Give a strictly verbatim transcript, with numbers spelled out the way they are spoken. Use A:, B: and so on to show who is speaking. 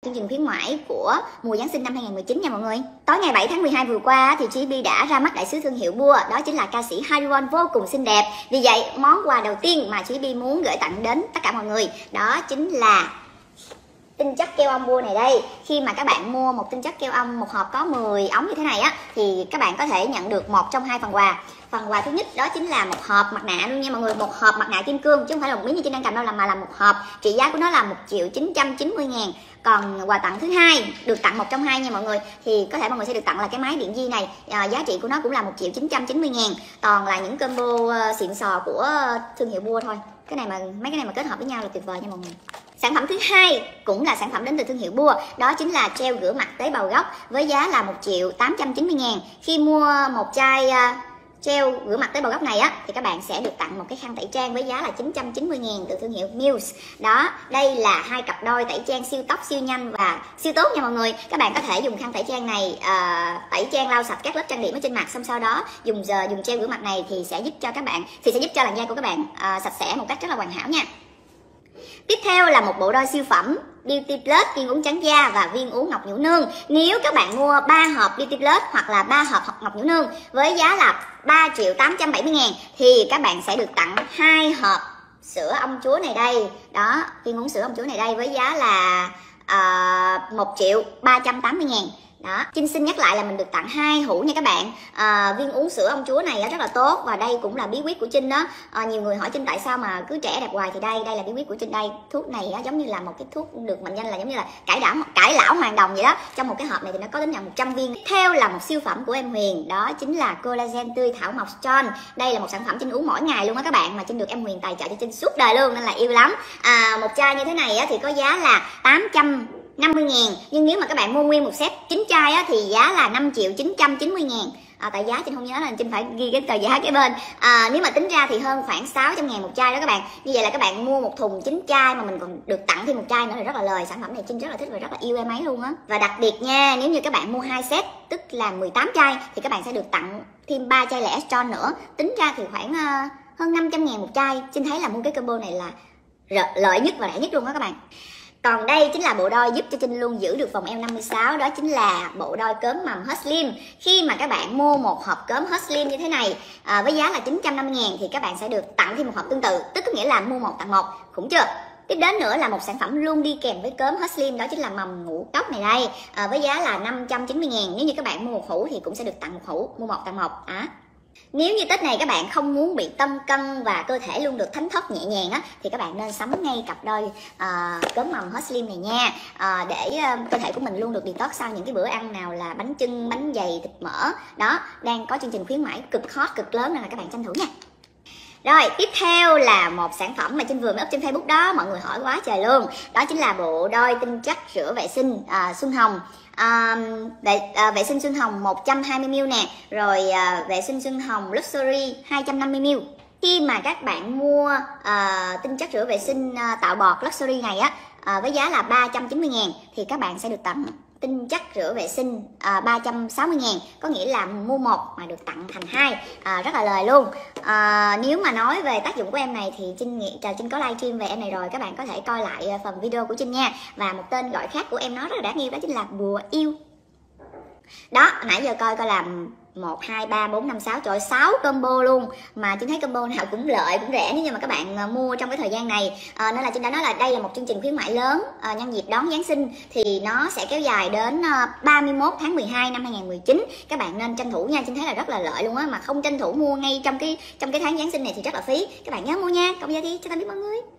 A: chương trình khuyến mãi của mùa Giáng sinh năm hai nghìn không trăm mười chín nha mọi người. Tối ngày bảy tháng mười hai vừa qua thì giê bê đã ra mắt đại sứ thương hiệu Bua, đó chính là ca sĩ Hariwon vô cùng xinh đẹp. Vì vậy món quà đầu tiên mà giê bê muốn gửi tặng đến tất cả mọi người đó chính là tinh chất keo ong Bua này đây. Khi mà các bạn mua một tinh chất keo ong, một hộp có mười ống như thế này á, thì các bạn có thể nhận được một trong hai phần quà. Phần quà thứ nhất đó chính là một hộp mặt nạ luôn nha mọi người, một hộp mặt nạ kim cương chứ không phải là một miếng như trên đang cầm đâu, là mà là một hộp, trị giá của nó là một triệu chín trăm chín mươi ngàn. Còn quà tặng thứ hai được tặng một trong hai nha mọi người, thì có thể mọi người sẽ được tặng là cái máy điện di này, à, giá trị của nó cũng là một triệu chín trăm chín mươi ngàn. Toàn là những combo uh, xịn sò của thương hiệu Bua thôi. Cái này mà mấy cái này mà kết hợp với nhau là tuyệt vời nha mọi người. Sản phẩm thứ hai cũng là sản phẩm đến từ thương hiệu Bua, đó chính là gel rửa mặt tế bào gốc với giá là một triệu tám trăm chín mươi ngàn. Khi mua một chai uh, gel rửa mặt tế bào gốc này á thì các bạn sẽ được tặng một cái khăn tẩy trang với giá là chín trăm chín mươi ngàn từ thương hiệu Muse. Đó, đây là hai cặp đôi tẩy trang siêu tốc, siêu nhanh và siêu tốt nha mọi người. Các bạn có thể dùng khăn tẩy trang này uh, tẩy trang lau sạch các lớp trang điểm ở trên mặt, xong sau đó dùng giờ dùng gel rửa mặt này thì sẽ giúp cho các bạn thì sẽ giúp cho làn da của các bạn uh, sạch sẽ một cách rất là hoàn hảo nha. Tiếp theo là một bộ đôi siêu phẩm Beauty Plus viên uống trắng da và viên uống ngọc nhũ nương. Nếu các bạn mua ba hộp Beauty Plus hoặc là ba hộp ngọc nhũ nương với giá là ba triệu tám trăm bảy mươi ngàn thì các bạn sẽ được tặng hai hộp sữa ong chúa này đây. Đó, viên uống sữa ong chúa này đây với giá là uh, một triệu ba trăm tám mươi ngàn. Đó, Trinh xin nhắc lại là mình được tặng hai hũ nha các bạn. à, Viên uống sữa ong chúa này rất là tốt và đây cũng là bí quyết của Trinh đó. à, Nhiều người hỏi Trinh tại sao mà cứ trẻ đẹp hoài thì đây, đây là bí quyết của Trinh đây. Thuốc này đó, giống như là một cái thuốc được mệnh danh là giống như là cải đảo, cải lão hoàng đồng vậy đó. Trong một cái hộp này thì nó có đến nhận một trăm viên. Tiếp theo là một siêu phẩm của em Huyền, đó chính là collagen tươi thảo mộc strong. Đây là một sản phẩm Trinh uống mỗi ngày luôn á các bạn, mà Trinh được em Huyền tài trợ cho Trinh suốt đời luôn nên là yêu lắm. à, Một chai như thế này thì có giá là tám trăm năm mươi ngàn, nhưng nếu mà các bạn mua nguyên một set chín chai á, thì giá là năm triệu chín trăm chín mươi ngàn. À, tại giá Trinh không nhớ là Trinh phải ghi cái tờ giá cái bên. à, Nếu mà tính ra thì hơn khoảng sáu trăm ngàn một chai đó các bạn. Như vậy là các bạn mua một thùng chín chai mà mình còn được tặng thêm một chai nữa là rất là lời. Sản phẩm này Trinh rất là thích và rất là yêu em ấy luôn á. Và đặc biệt nha, nếu như các bạn mua hai set tức là mười tám chai thì các bạn sẽ được tặng thêm ba chai lẻ Strong nữa. Tính ra thì khoảng uh, hơn năm trăm ngàn một chai. Trinh thấy là mua cái combo này là lợi nhất và rẻ nhất luôn đó các bạn. Còn đây chính là bộ đôi giúp cho Trinh luôn giữ được vòng eo năm mươi sáu, đó chính là bộ đôi cớm mầm Hot Slim. Khi mà các bạn mua một hộp cớm Hot Slim như thế này à, với giá là chín trăm năm mươi ngàn thì các bạn sẽ được tặng thêm một hộp tương tự, tức có nghĩa là mua một tặng một, khủng chưa? Tiếp đến nữa là một sản phẩm luôn đi kèm với cớm Hot Slim, đó chính là mầm ngũ cốc này đây, à, với giá là năm trăm chín mươi ngàn. Nếu như các bạn mua một hũ thì cũng sẽ được tặng một hũ, mua một tặng một. À. Nếu như Tết này các bạn không muốn bị tâm cân và cơ thể luôn được thánh thót nhẹ nhàng á, thì các bạn nên sắm ngay cặp đôi uh, cớm mầm Hot Slim này nha, uh, để uh, cơ thể của mình luôn được detox sau những cái bữa ăn nào là bánh chưng, bánh dày, thịt mỡ. Đó, đang có chương trình khuyến mãi cực hot, cực lớn nên là các bạn tranh thủ nha. Rồi, tiếp theo là một sản phẩm mà Trinh vừa mới up trên Facebook đó, mọi người hỏi quá trời luôn. Đó chính là bộ đôi tinh chất rửa vệ sinh à, Xuân Hồng. à, vệ, à, vệ sinh Xuân Hồng một trăm hai mươi mi li lít nè, rồi à, vệ sinh Xuân Hồng Luxury hai trăm năm mươi mi li lít. Khi mà các bạn mua à, tinh chất rửa vệ sinh à, tạo bọt Luxury này á à, với giá là ba trăm chín mươi ngàn thì các bạn sẽ được tặng tinh chất rửa vệ sinh à, ba trăm sáu mươi ngàn, có nghĩa là mua một mà được tặng thành hai, à, rất là lời luôn. à, Nếu mà nói về tác dụng của em này thì Trinh nghĩ là Trinh có livestream về em này rồi, các bạn có thể coi lại phần video của Trinh nha. Và một tên gọi khác của em nó rất là đáng yêu, đó chính là bùa yêu. Đó, nãy giờ coi coi làm một, hai, ba, bốn, năm, sáu, trời sáu combo luôn. Mà Trinh thấy combo nào cũng lợi, cũng rẻ nếu như mà các bạn mua trong cái thời gian này. à, Nên là Trinh đã nói là đây là một chương trình khuyến mãi lớn à, nhân dịp đón Giáng sinh. Thì nó sẽ kéo dài đến ba mươi mốt tháng mười hai năm hai nghìn không trăm mười chín. Các bạn nên tranh thủ nha, Trinh thấy là rất là lợi luôn á. Mà không tranh thủ mua ngay trong cái trong cái tháng Giáng sinh này thì rất là phí. Các bạn nhớ mua nha. Còn bây giờ thì chào tạm biệt mọi người.